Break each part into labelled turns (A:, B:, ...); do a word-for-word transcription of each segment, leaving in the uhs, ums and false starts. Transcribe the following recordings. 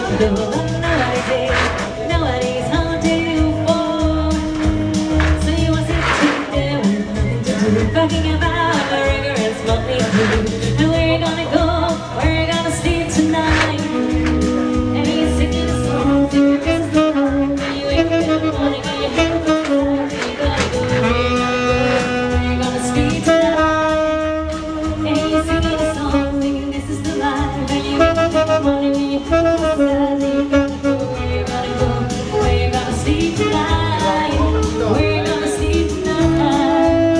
A: Nobody's home to you for. So you want to sit there with nothing to do, talking about the regrets, what we do, and where you gonna go, where you gonna sleep tonight. And you're singing a song to your best friend. When you wake up in the morning and your head goes down, where you gonna go, where you gonna go, where you gonna sleep tonight. And you're singing a song, thinking this is the life. And you wake up in the morning and your head goes down, where you gonna go, where you gonna go, where you gonna sleep tonight, where you gonna sleep tonight.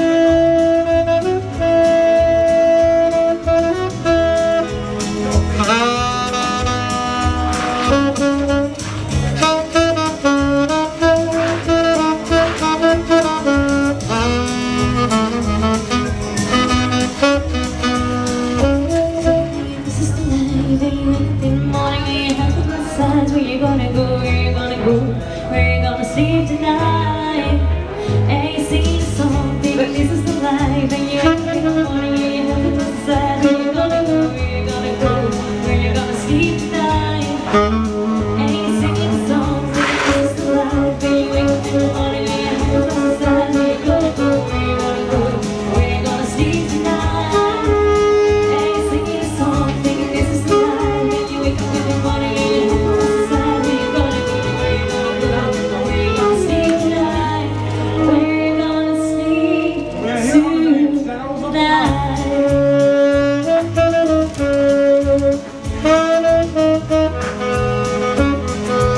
A: Where you gonna go, where you gonna go, where you gonna sleep tonight. And you sing a song, thinking this is the life. And you wake up in the morning and you have to decide where you gonna go, where you gonna go, where you gonna sleep tonight. And you sing a song, thinking this is the life. And you wake up in the morning and you have to decide where you gonna go, where you gonna go, where you gonna sleep tonight. And you sing a song, thinking this is the life. And you wake up in the morning and you have to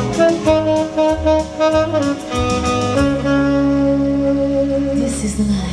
A: this is the life.